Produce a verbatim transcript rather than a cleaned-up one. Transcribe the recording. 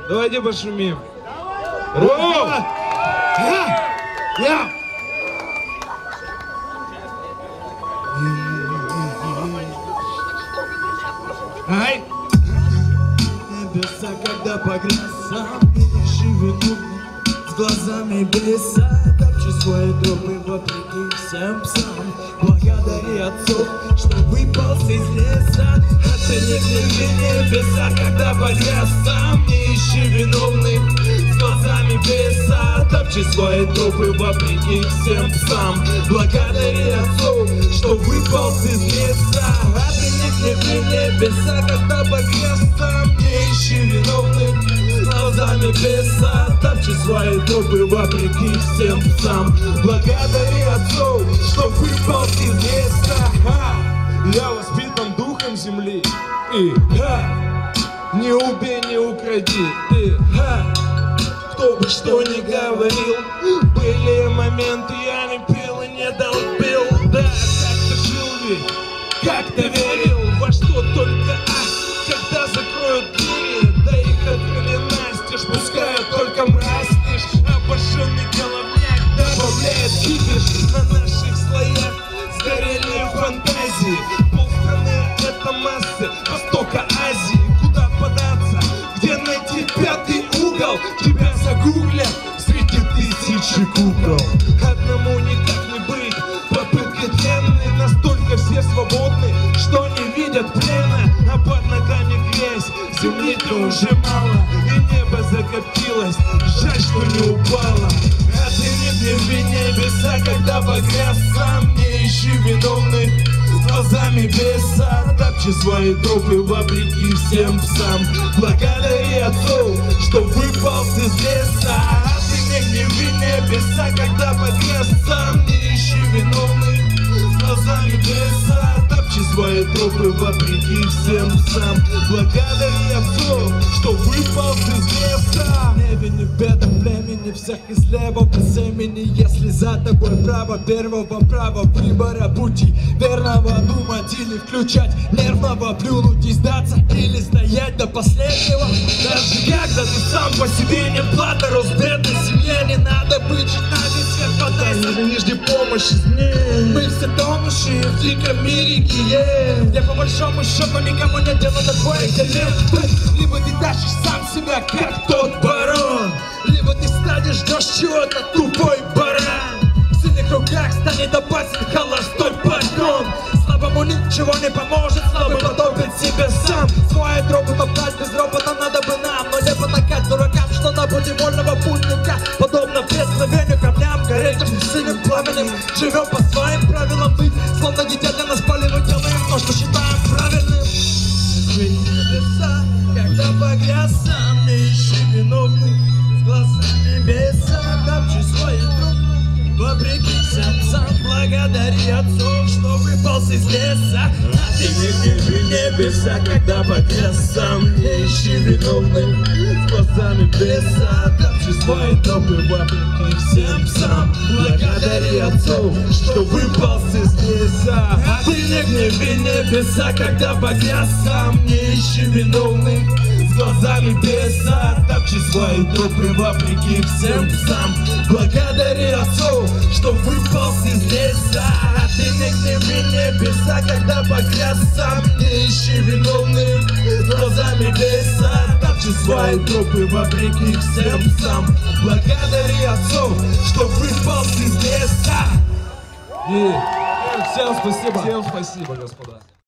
Давайте пошумим. Раз, я, я. Ай! Небеса, когда погряз сам, ищи виновный, с глазами беса, топчи свои тропы вопреки всем псам. Благодари отцов, что выполз из леса, а ты не гневи небеса, когда погряз сам, не ищи виновных, с глазами беса, топчи свои тропы вопреки всем псам. Благодари отцов, что выполз из леса, а ты не гневи небеса, когда погряз сам, не ищи виновных, с глазами беса, топчи свои тропы вопреки всем псам. Благодари отцов, что выполз из леса. Ха! Я воспитан духом земли. И ха! Не убей, не укради. И ха! Кто бы что ни говорил, были моменты, я не пил и не долбил. Да, как-то жил ведь, как-то верил во что только а, когда закроют двери, да их открыли настежь, пускают только мразь лишь. Обожженный головняк добавляет кипиш на наших слоях. Сгорели фантазии, полстраны это массы Востока Азии. Куда податься, где найти пятый угол? Тебя загуглят среди тысячи кукол. Одному никак не быть, попытки тленные. Настолько все свободны, что не видят плена. А под ногами грязь, земли-то уже мало, и небо закоптилось, жаль, что не упало. А ты не гневи небеса, когда погряз сам, не ищи виновных, с глазами беса, топчи свои тропы вопреки всем псам. Благодари отцов, что выполз из леса, а ты не гневи небеса, когда погряз сам, не ищи виновных, с глазами беса, топчи свои тропы вопреки всем псам. Благодари отцов, что выполз из леса. Небе не в бедном племени, всех из левого семени. Если за тобой право первого права выбора пути, верного думать или включать, нервного плюнуть и сдаться, или стоять до последнего. Даже когда ты сам по себе не плата, рост бедной семье, не надо быть на весь свет, подайся, не жди помощи извне. Мы все тонущие в диком мире гие, где по большому счету никому не дело до твоих дерев. Либо ты тащишь сам себя, как тот барон, либо ты станешь, ждешь чего-то, тупой баран. В сильных руках станет опасен холостой патрон. Слабому ничего не поможет, слабый потопит себя сам. Свои тропы топтать без ропота надо бы нам, но не потакать дуракам, что на пути вольного путника, подобно преткновению камням, горящим синим пламенем. Живем по своим правилам, быть словно дитя для нас пали, мы делаем то, что считаем правильным. Небеса, когда погряз сам, не ищи виновных, с глазами беса, топчи свои тропы вопреки всем псам. Благодари отцов, что выполз из леса, а ты не гневи небеса, когда погряз сам, не ищи виновных, с глазами беса, топчи свои тропы вопреки всем псам. Благодари отцов, что выполз из леса, а ты не гневи небеса, когда погряз сам, не ищи виновных, с глазами беса, топчи свои тропы вопреки всем псам. Благодари отцов, что выполз из леса, а ты не гневи небеса, когда погряз сам, не ищи виновных, с глазами беса, топчи свои тропы вопреки всем псам. Благодари отцов, что выполз из леса. И всем спасибо. Всем спасибо, господа.